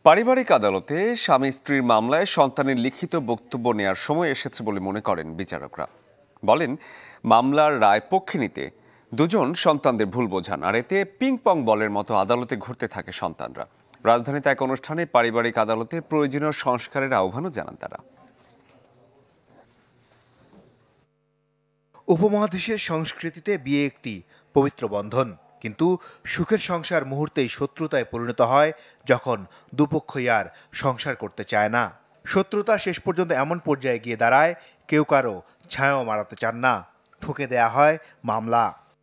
পারিবারিক আদালতে স্বামী স্ত্রীর মামলায় সন্তানের লিখিত বক্তব্য নেয়ার সময় এসেছে বলে মনে করেন বিচারকরা। বলেন, মামলার রায় পক্ষে নিতে দুজন সন্তানদের ভুল বোঝান, আর এতে পিং পং বলের মতো আদালতে ঘুরতে থাকে সন্তানরা। রাজধানীতে এক অনুষ্ঠানে পারিবারিক আদালতে প্রয়োজনীয় সংস্কারের আহ্বানও জানান তারা। উপমহাদেশের সংস্কৃতিতে বিয়ে একটি পবিত্র বন্ধন, কিন্তু সুখের সংসার মুহূর্তেই শত্রুতায় পরিণত হয় যখন দুপক্ষই আর সংসার করতে চায় না। শত্রুতা শেষ পর্যন্ত এমন পর্যায়ে গিয়ে দাঁড়ায় কেউ কারো ছায়াও মারাতে চান না, ঠুকে দেয়া হয় মামলা।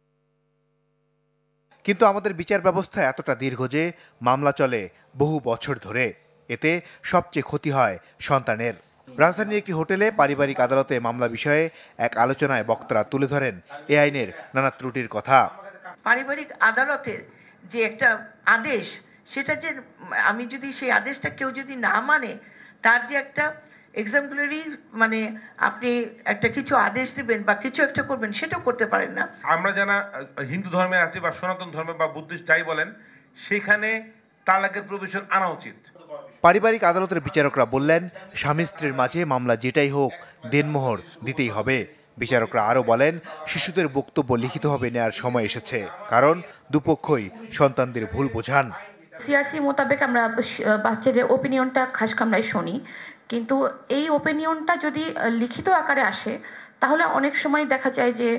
কিন্তু আমাদের বিচার ব্যবস্থা এতটা দীর্ঘ যে মামলা চলে বহু বছর ধরে। এতে সবচেয়ে ক্ষতি হয় সন্তানের। রাজধানীর একটি হোটেলে পারিবারিক আদালতে মামলা বিষয়ে এক আলোচনায় বক্তারা তুলে ধরেন এ আইনের নানা ত্রুটির কথা। পারিবারিক আদালতের যে একটা আদেশ, সেটা যে আমি যদি সেই আদেশটা কেউ যদি না মানে, তার যে একটা এক্সাম্পলারি মানে আপনি একটা কিছু আদেশ দিবেন বা কিছু একটা করবেন, সেটাও করতে পারেন না। আমরা যারা হিন্দু ধর্মে আছি বা সনাতন ধর্মে বা বুদ্ধিস্ট যাই বলেন, সেখানে তালাকের প্রভিশন আনা উচিত। পারিবারিক আদালতের বিচারকরা বললেন, স্বামী স্ত্রীর মাঝে মামলা যেটাই হোক দেনমোহর দিতেই হবে। বিচারকরা আরও বলেন, শিশুদের বক্তব্য লিখিতভাবে নেওয়ার সময় এসেছে, কারণ দুপক্ষই সন্তানদের ভুল বোঝান। সিআরসি মোতাবেক আমরা বাচ্চাদের ওপিনিয়নটা খাস কামরায় শুনি, কিন্তু এই ওপিনিয়নটা যদি লিখিত আকারে আসে তাহলে অনেক সময় দেখা যায় যে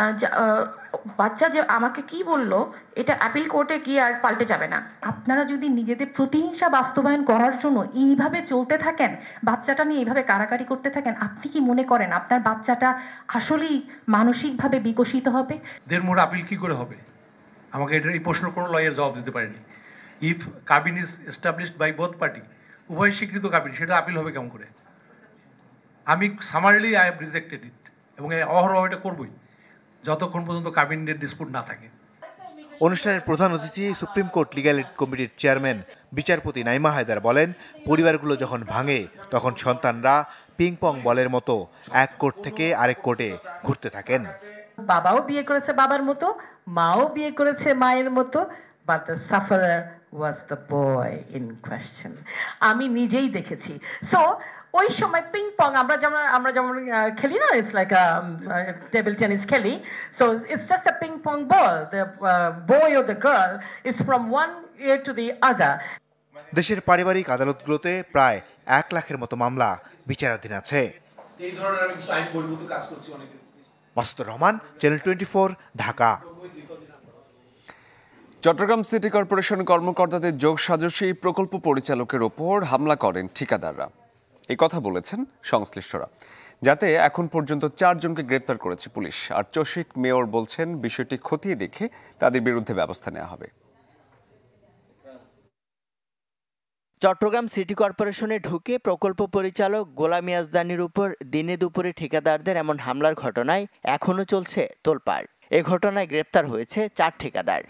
বাচ্চা যে আমাকে কি বললো এটা অ্যাপিল কোর্টে গিয়ে আর পাল্টে যাবে না। আপনারা যদি নিজেদের প্রতিহিংসা বাস্তবায়ন করার জন্য এইভাবে চলতে থাকেন, বাচ্চাটা নিয়ে এইভাবে কারাকারি করতে থাকেন, আপনি কি মনে করেন আপনার বাচ্চাটা আসলেই মানসিকভাবে বিকশিত হবে? দেড়মোড় আপিল কি করে হবে? আমাকে এটার এই প্রশ্ন কোনো লয়ার জবাব দিতে পারেনি। ইফ কাবিন is established by both party, উভয় স্বীকৃত কাবিন, সেটা আপিল হবে কেমন করে? আমি summarily I have rejected it, এবং অহরহ এটা করবই যতক্ষণ পর্যন্ত কাবিনের ডিসপুট না থাকে। অনুষ্ঠানের প্রধান অতিথি সুপ্রিম কোর্ট লিগ্যাল এইড কমিটির চেয়ারম্যান বিচারপতি নাইমা হায়দার বলেন, পরিবারগুলো যখন ভাঙে তখন সন্তানরা পিং পং বলের মতো এক কোর্ট থেকে আরেক কোর্টে ঘুরতে থাকেন। বাবাও বিয়ে করেছে বাবার মতো, মাও বিয়ে করেছে মায়ের মতো, but the sufferer was the boy in question. আমি নিজেই দেখেছি। সো ওই সময় পিং পং আমরা যেমন খেলি না, ইটস লাইক টেবিল টেনিস খেলি। So it's just a ping pong ball, the boy or the girl is from one year to the other. দেশের পারিবারিক আদালতগুলোতে প্রায় 1 লাখের মতো মামলা বিচারাধীন আছে। এই ধরনের আমি আইন বহির্ভূত কাজ করছি অনেক। Masudur Rahman, channel 24, Dhaka. Chattogram city corporation কর্মকর্তাদের যোগসাজশী প্রকল্প পরিচালকের ওপর হামলা করেন ঠিকাদাররা। এই কথা বলেছেন সংশ্লিষ্টরা। যাতে এখন পর্যন্ত 4 জনকে গ্রেপ্তার করেছে পুলিশ। আর চসিক মেয়র বলছেন, বিষয়টি খতিয়ে দেখে তাদের বিরুদ্ধে ব্যবস্থা নেওয়া হবে। চট্টগ্রাম সিটি কর্পোরেশনে ঢুকে প্রকল্প পরিচালক গোলাম ইয়াজদানির উপর দিনে দুপুরে ঠিকাদারদের এমন হামলার ঘটনায় এখনও চলছে তোলপাড়। এ ঘটনায় গ্রেপ্তার হয়েছে 4 ঠিকাদার।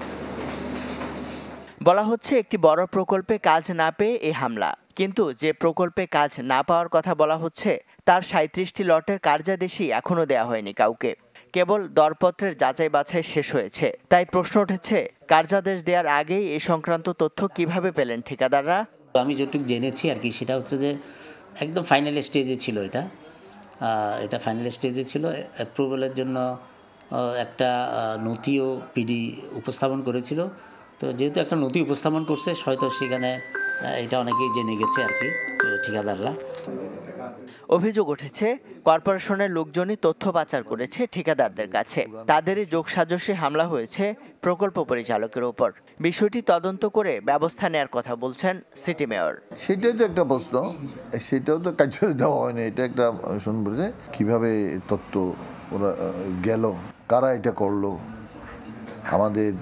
বলা হচ্ছে, একটি বড় প্রকল্পে কাজ না পেয়ে এই হামলা। কিন্তু যে প্রকল্পে কাজ না পাওয়ার কথা বলা হচ্ছে, তার 37টি লটের কার্যাদেশই এখনও দেয়া হয়নি কাউকে। কেবল দরপত্রের যাচাই বাছাই শেষ হয়েছে। তাই প্রশ্ন উঠেছে, কার্যাদেশ দেওয়ার আগেই এই সংক্রান্ত তথ্য কিভাবে পেলেন ঠিকাদাররা? আমি যতটুকু জেনেছি আর কি, সেটা হচ্ছে যে একদম ফাইনাল স্টেজে ছিল। এটা ফাইনাল স্টেজে ছিল। অ্যাপ্রুভালের জন্য একটা নথিও পিডি উপস্থাপন করেছিল। তো যেহেতু একটা নথি উপস্থাপন করছে, হয়তো সেখানে এটা অনেকেই জেনে গেছে আর কি ঠিকাদাররা। অভিযোগ উঠেছে, কর্পোরেশনের লোকজনই তথ্য পাচার করেছে ঠিকাদারদের কাছে। তাদেরই যোগসাজশে হামলা হয়েছে প্রকল্প পরিচালকের উপর। বিষয়টি তদন্ত করে ব্যবস্থা নেওয়ার কথা বলছেন সিটি মেয়র। সেটাই তো একটা প্রশ্ন, সেটাও তো কাজ দেওয়া হয়নি। এটা একটা শুনবো যে কিভাবে তথ্য ওরা গেল, কারা এটা করলো, আমাদের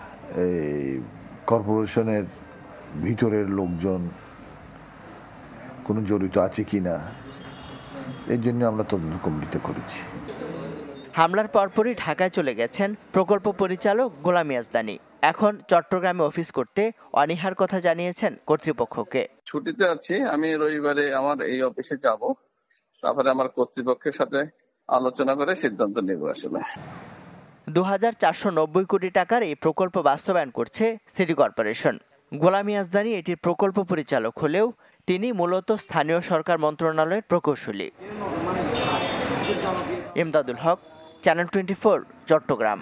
কর্পোরেশনের ভিতরের লোকজন কোনো জড়িত আছে কিনা, এই জন্য আমরা তদন্ত কমিটিতে করেছি। হামলার পরপরই ঢাকায় চলে গেছেন প্রকল্প পরিচালক গোলাম ইয়াজদানি। এখন চট্টগ্রামে অফিস করতে অনীহার কথা জানিয়েছেন কর্তৃপক্ষকে। ছুটিতে আছি, আমি রবিবারে আমার এই অফিসে যাব, তারপরে আমার কর্তৃপক্ষের সাথে আলোচনা করে সিদ্ধান্ত নেব। আসলে 2490 কোটি টাকার এই প্রকল্প বাস্তবায়ন করছে সিটি কর্পোরেশন। গোলাম ইয়াজদানি এটির প্রকল্প পরিচালক হলেও তিনি মূলত স্থানীয় সরকার মন্ত্রণালয়ের প্রকৌশলী। ইমদাদুল হক, চ্যানেল 24, চট্টগ্রাম।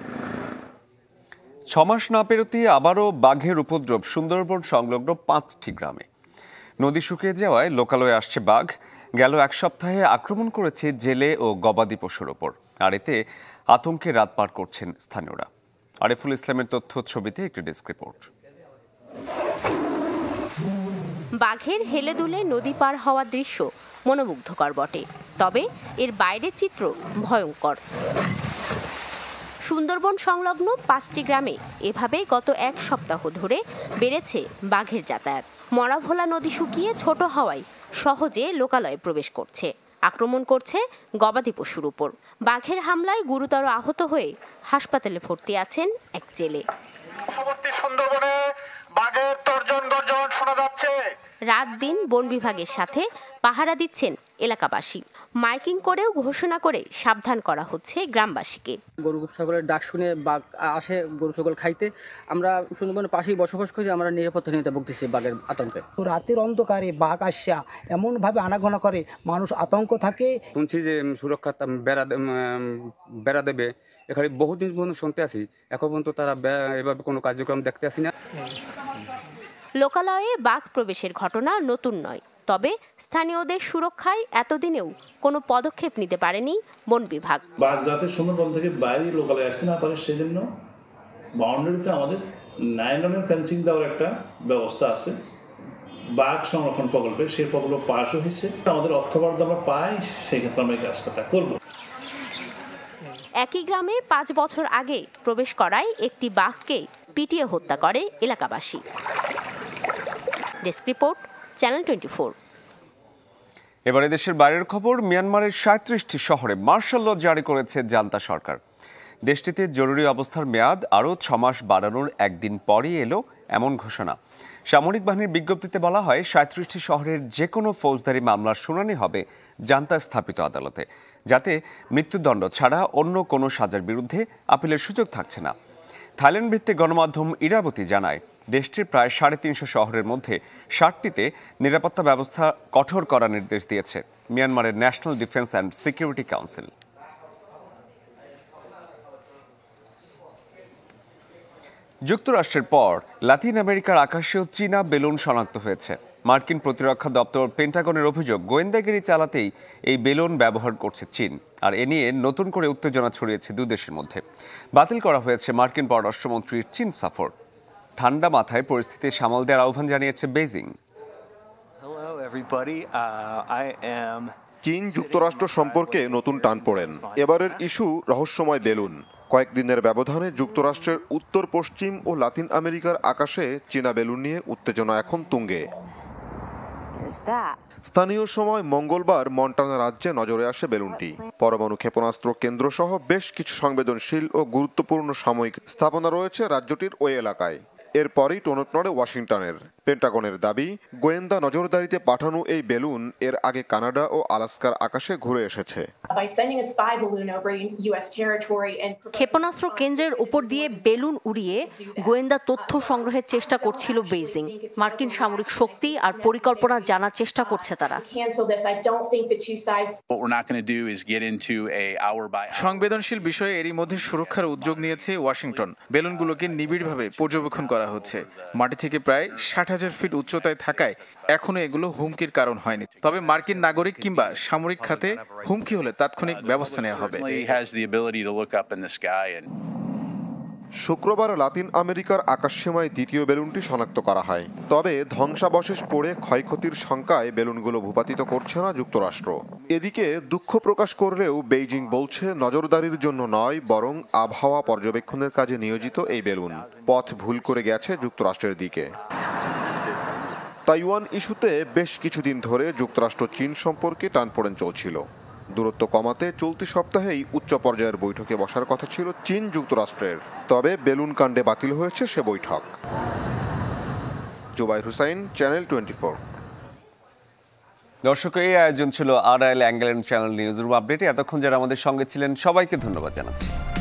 6 মাস না পেরোতেই আবারও বাঘের উপদ্রব সুন্দরবন সংলগ্ন 5টি গ্রামে। নদী শুকিয়ে যাওয়ায় লোকালয়ে আসছে বাঘ। গেল এক সপ্তাহে আক্রমণ করেছে জেলে ও গবাদি পশুর ওপর, আর এতে আতঙ্কে রাত পার করছেন স্থানীয়রা। আরিফুল ইসলামের তথ্য ছবিতে একটি ডেস্ক রিপোর্ট। বাঘের হেলে দুলে নদী পার হওয়ার দৃশ্য মনোমুগ্ধকর বটে, তবে এর বাইরের চিত্র ভয়ঙ্কর। সুন্দরবন সংলগ্ন 5টি গ্রামে এভাবে গত এক সপ্তাহ ধরে বেড়েছে বাঘের যাতায়াত। মরাভোলা নদী শুকিয়ে ছোট হওয়ায় সহজে লোকালয়ে প্রবেশ করছে, আক্রমণ করছে গবাদি পশুর উপর। বাঘের হামলায় গুরুতর আহত হয়ে হাসপাতালে ভর্তি আছেন এক জেলে। রাত দিন বন বিভাগের সাথে পাহারা দিচ্ছেন এলাকাবাসী। মাইকিং করেও ঘোষণা করে সাবধান করা হচ্ছে গ্রামবাসীকে। গরু ছাগলের ডাক শুনে বাঘ আসে গরু ছাগল খাইতে। আমরা সুন্দরবনের পাশেই বসবাস করি, আমরা নিরাপত্তাহীনতা ভুগতেছি বাঘের আতঙ্কে। তো রাতের অন্ধকারে বাঘ আসা এমনভাবে আনাগোনা করে, মানুষ আতঙ্ক থাকে। শুনছি যে সুরক্ষা বেড়া দেবে, এখানে বহুদিন পর্যন্ত শুনতে আসি, এখন পর্যন্ত তারা এভাবে কোনো কার্যক্রম দেখতে আসি না। লোকালয়ে বাঘ প্রবেশের ঘটনা নতুন নয়, তবে স্থানীয়দের সুরক্ষায় এতদিনেও কোনো পদক্ষেপ নিতে পারেনি বন বিভাগ। বাঘ যাতে সুন্দরবন থেকে বাইরে লোকালয়ে আসতে না পারে সেজন্য বাউন্ডারিতে আমাদের 9 রনের ফেন্সিং দেওয়ার একটা ব্যবস্থা আছে। বাঘ সংরক্ষণ প্রকল্পে সেই প্রকল্প পাশও হয়েছে, আমাদের অর্থ বরাদ্দ আমরা পাই, সেই ক্ষেত্রে আমরা এই কাজটা করব। একই গ্রামে 5 বছর আগে প্রবেশ করায় একটি বাঘকে পিটিয়ে হত্যা করে এলাকাবাসী। Desk report, channel 24। এবারে দেশের বাইরের খবর। মিয়ানমারের 37টি শহরে মার্শাল ল জারি করেছে জান্তা সরকার। দেশটিতে জরুরি অবস্থার মেয়াদ আরও 6 মাস বাড়ানোর একদিন পরই এলো এমন ঘোষণা। সামরিক বাহিনীর বিজ্ঞপ্তিতে বলা হয়, 37টি শহরের যে কোনো ফৌজদারি মামলার শুনানি হবে জান্তা স্থাপিত আদালতে, যাতে মৃত্যুদণ্ড ছাড়া অন্য কোনো সাজার বিরুদ্ধে আপিলের সুযোগ থাকছে না। থাইল্যান্ড ভিত্তিক গণমাধ্যম ইরাবতী জানায়, দেশটির প্রায় 350 শহরের মধ্যে 60টিতে নিরাপত্তা ব্যবস্থা কঠোর করার নির্দেশ দিয়েছে মিয়ানমারের national defence and security council. যুক্তরাষ্ট্রের পর লাতিন আমেরিকার আকাশেও চীনা বেলুন শনাক্ত হয়েছে। মার্কিন প্রতিরক্ষা দপ্তর পেন্টাগনের অভিযোগ, গোয়েন্দাগিরি চালাতেই এই বেলুন ব্যবহার করছে চীন, আর এ নিয়ে নতুন করে উত্তেজনা ছড়িয়েছে দুই দেশের মধ্যে। বাতিল করা হয়েছে মার্কিন পররাষ্ট্রমন্ত্রীর চীন সফর। ঠান্ডা মাথায় পরিস্থিতি সামাল দেওয়ার আহ্বান জানিয়েছে বেইজিং। চীন যুক্তরাষ্ট্র সম্পর্কে নতুন টান পড়েন। এবারের ইস্যু রহস্যময় বেলুন। কয়েকদিনের ব্যবধানে যুক্তরাষ্ট্রের উত্তর পশ্চিম ও লাতিন আমেরিকার আকাশে চীনা বেলুন নিয়ে উত্তেজনা এখন তুঙ্গে। স্থানীয় সময় মঙ্গলবার মন্টানা রাজ্যে নজরে আসে বেলুনটি। পরমাণু ক্ষেপণাস্ত্র কেন্দ্র সহ বেশ কিছু সংবেদনশীল ও গুরুত্বপূর্ণ সাময়িক স্থাপনা রয়েছে রাজ্যটির ওই এলাকায়। এরপরই টনক নড়ে ওয়াশিংটনের। পেন্টাগনের দাবি, গোয়েন্দা নজরদারিতে পাঠানো এই বেলুন এর আগে কানাডা ও আলাস্কার আকাশে ঘুরে এসেছে। ক্ষেপণাস্ত্র কেন্দ্রের উপর দিয়ে বেলুন উড়িয়ে গোয়েন্দা তথ্য সংগ্রহের চেষ্টা করছিল বেইজিং। মার্কিন সামরিক শক্তি আর পরিকল্পনা জানার চেষ্টা করছে তারা। সংবেদনশীল বিষয়ে এরই মধ্যে সুরক্ষার উদ্যোগ নিয়েছে ওয়াশিংটন। বেলুনগুলোকে নিবিড়ভাবে পর্যবেক্ষণ করা হচ্ছে। মাটি থেকে প্রায় 60,000 ফিট উচ্চতায় থাকায় এখনো এগুলো হুমকির কারণ হয়নি। তবে মার্কিন নাগরিক কিংবা সামরিক খাতে হুমকি হলে তাৎক্ষণিক ব্যবস্থা নেওয়া হবে। শুক্রবার লাতিন আমেরিকার আকাশসীমায় দ্বিতীয় বেলুনটি শনাক্ত করা হয়। তবে ধ্বংসাবশেষ পড়ে ক্ষয়ক্ষতির শঙ্কায় বেলুনগুলো ভূপাতিত করছে না যুক্তরাষ্ট্র। এদিকে দুঃখ প্রকাশ করলেও বেইজিং বলছে, নজরদারির জন্য নয়, বরং আবহাওয়া পর্যবেক্ষণের কাজে নিয়োজিত এই বেলুন পথ ভুল করে গেছে যুক্তরাষ্ট্রের দিকে। তাইওয়ান ইস্যুতে বেশ কিছুদিন ধরে যুক্তরাষ্ট্র চীন সম্পর্কে টানপোড়েন চলছিল। দূরত্ব কমাতে চলতি সপ্তাহেই উচ্চ পর্যায়ের বৈঠকে বসার কথা ছিল চীন যুক্তরাষ্ট্রের, তবে বেলুন কাণ্ডে বাতিল হয়েছে সে বৈঠক। জুবাইর হুসাইন, চ্যানেল 24। দর্শক, এই আয়োজন ছিল আড়াইল অ্যাঙ্গেল চ্যানেল নিউজরুম আপডেটে। এতক্ষণ যারা আমাদের সঙ্গে ছিলেন সবাইকে ধন্যবাদ জানাচ্ছি।